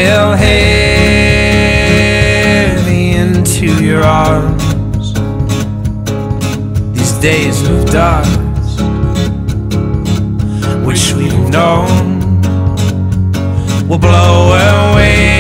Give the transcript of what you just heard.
fell heavy into your arms. These days of dust, which we've known, will blow away